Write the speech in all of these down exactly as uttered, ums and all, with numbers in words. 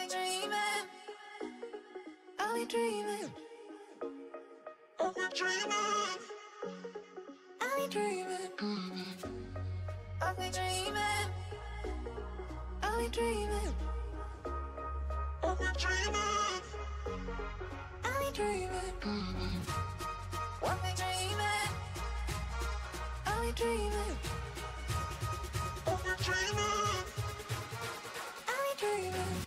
be dreaming. I'll be dreaming. I'll be dreaming. I'll be dreaming. I'll be dreaming. I'll be dreaming. I'll be dreaming. I'll be dreaming. I'll be dreaming. I'll be dreaming. I'll be dreaming. I'll be dreaming.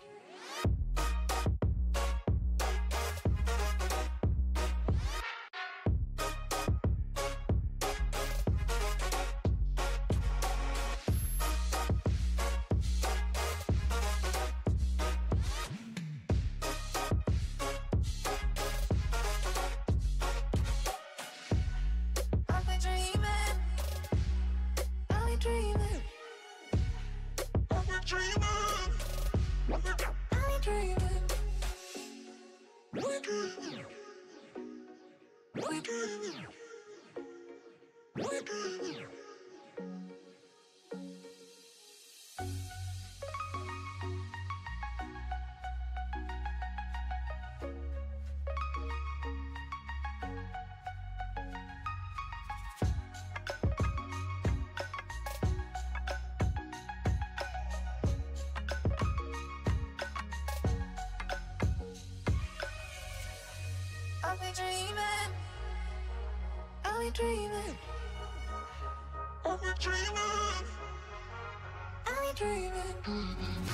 I'll be dreaming. I'll be dreaming.